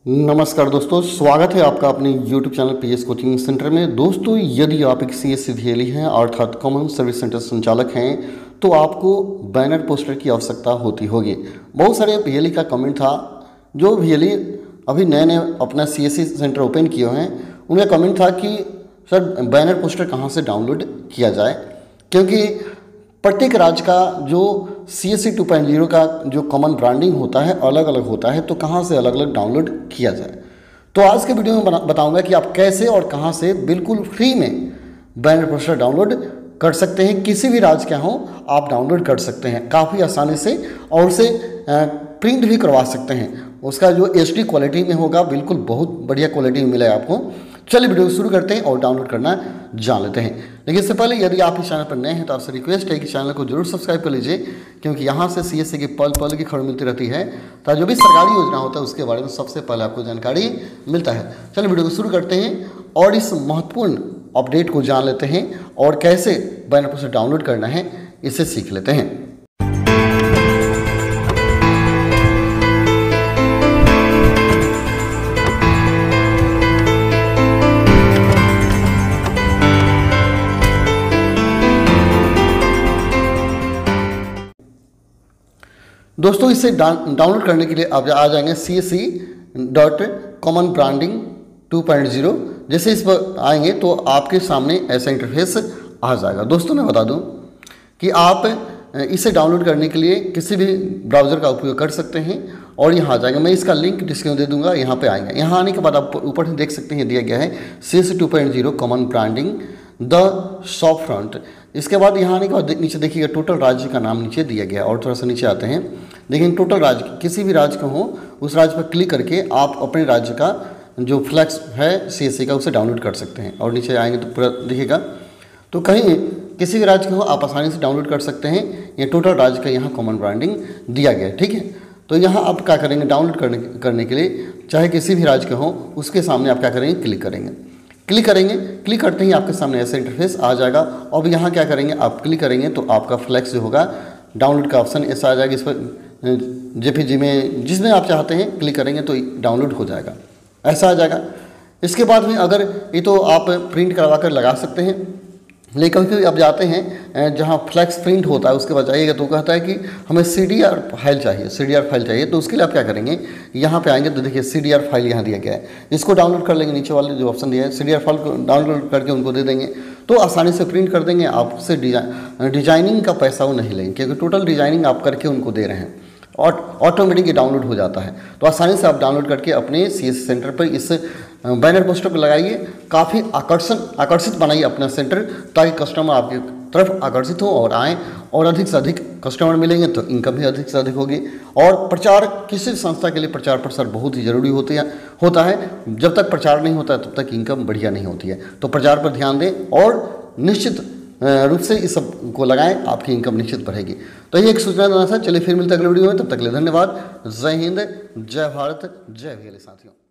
नमस्कार दोस्तों, स्वागत है आपका अपने YouTube channel PS coaching centre में। दोस्तों, यदि आप एक CSC VLE हैं अर्थात कॉमन सर्विस सेंटर संचालक हैं तो आपको बैनर पोस्टर की आवश्यकता होती होगी। बहुत सारे VLE का कमेंट था, जो VLE अभी नए नए अपना CSC सेंटर ओपन किए हैं, उनका कमेंट था कि सर बैनर पोस्टर कहाँ से डाउनलोड किया जाए, क्योंकि प्रत्येक राज्य का जो CSC 2.0 का जो कॉमन ब्रांडिंग होता है अलग अलग होता है, तो कहाँ से अलग अलग डाउनलोड किया जाए। तो आज के वीडियो में बताऊंगा कि आप कैसे और कहाँ से बिल्कुल फ्री में बैनर पोस्टर डाउनलोड कर सकते हैं। किसी भी राज्य के हों आप डाउनलोड कर सकते हैं काफ़ी आसानी से, और उसे प्रिंट भी करवा सकते हैं। उसका जो HD क्वालिटी में होगा, बिल्कुल बहुत बढ़िया क्वालिटी में मिलेगा आपको। चलिए वीडियो शुरू करते हैं और डाउनलोड करना जान लेते हैं। लेकिन इससे पहले यदि आप इस चैनल पर नए हैं तो आपसे रिक्वेस्ट है कि चैनल को जरूर सब्सक्राइब कर लीजिए, क्योंकि यहाँ से CSC की पल पल की खबर मिलती रहती है। तो जो भी सरकारी योजना होता है उसके बारे में सबसे पहले आपको जानकारी मिलता है। चलिए वीडियो को शुरू करते हैं और इस महत्वपूर्ण अपडेट को जान लेते हैं और कैसे बैनर पोस्टर डाउनलोड करना है इसे सीख लेते हैं। दोस्तों, इसे डाउनलोड करने के लिए आप आ जाएंगे CSC.commonbranding 2.0। जैसे इस पर आएंगे तो आपके सामने ऐसा इंटरफेस आ जाएगा। दोस्तों, मैं बता दूं कि आप इसे डाउनलोड करने के लिए किसी भी ब्राउज़र का उपयोग कर सकते हैं और यहाँ आ जाएगा। मैं इसका लिंक डिस्क्रिप्शन दे दूंगा, यहाँ पे आएंगे। यहाँ आने के बाद आप ऊपर देख सकते हैं दिया गया है CSC 2.0 common branding the shop front. इसके बाद यहाँ आने के बाद नीचे देखिएगा टोटल राज्य का नाम नीचे दिया गया, और थोड़ा सा नीचे आते हैं। लेकिन टोटल राज्य किसी भी राज्य का हो उस राज्य पर क्लिक करके आप अपने राज्य का जो फ्लैक्स है CSC का उसे डाउनलोड कर सकते हैं। और नीचे आएंगे तो पूरा दिखेगा, तो कहीं किसी भी राज्य का हो आप आसानी से डाउनलोड कर सकते हैं। ये टोटल राज्य का यहाँ कॉमन ब्रांडिंग दिया गया है, ठीक है। तो यहाँ आप क्या करेंगे, डाउनलोड करने के लिए चाहे किसी भी राज्य का हो उसके सामने आप क्या करेंगे, क्लिक करेंगे। क्लिक करते ही आपके सामने ऐसा इंटरफेस आ जाएगा। अब यहाँ क्या करेंगे, आप क्लिक करेंगे तो आपका फ्लैक्स जो होगा डाउनलोड का ऑप्शन ऐसा आ जाएगा। इस पर JPG में जिसमें आप चाहते हैं क्लिक करेंगे तो डाउनलोड हो जाएगा, ऐसा आ जाएगा। इसके बाद में अगर ये तो आप प्रिंट करवा कर लगा सकते हैं, लेकिन कभी आप जाते हैं जहाँ फ्लैक्स प्रिंट होता है उसके बाद जाइएगा तो कहता है कि हमें CDR फाइल चाहिए। तो उसके लिए आप क्या करेंगे, यहाँ पे आएंगे तो देखिए CDR फाइल यहाँ दिया गया है, इसको डाउनलोड कर लेंगे। नीचे वाले जो ऑप्शन दिया है CDR फाइल को डाउनलोड करके उनको दे देंगे तो आसानी से प्रिंट कर देंगे। आपसे डिजाइनिंग का पैसा वो नहीं लेंगे, क्योंकि टोटल डिजाइनिंग आप करके उनको दे रहे हैं और ऑटोमेटिक डाउनलोड हो जाता है। तो आसानी से आप डाउनलोड करके अपने CSC सेंटर पर इस बैनर पोस्टर को लगाइए। काफ़ी आकर्षित बनाइए अपना सेंटर, ताकि कस्टमर आपकी तरफ आकर्षित हो और आएँ, और अधिक से अधिक कस्टमर मिलेंगे तो इनकम भी अधिक से अधिक होगी। और प्रचार, किसी संस्था के लिए प्रचार प्रसार बहुत ही ज़रूरी होता है। जब तक प्रचार नहीं होता है तब तक इनकम बढ़िया नहीं होती है। तो प्रचार पर ध्यान दें और निश्चित रूप से इस सब को लगाएं, आपकी इनकम निश्चित बढ़ेगी। तो ये एक सूचना देना था। चलिए फिर मिलते हैं अगले वीडियो में, तब तक के लिए धन्यवाद। जय हिंद, जय भारत, जय VLE साथियों।